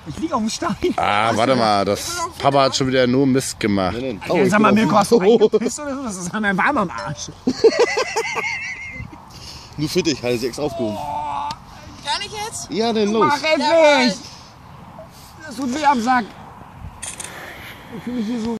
Ich liege auf dem Stein. Ah, warte mal, das Papa hat schon wieder nur Mist gemacht. Oh, sag mal, Mirko, hast du eingepisst oder so? Das ist mir warm am Arsch. Nur für dich, hatte sie extra aufgehoben. Kann ich jetzt? Ja, denn los. Mach endlich! Das tut weh am Sack. Ich fühle mich hier so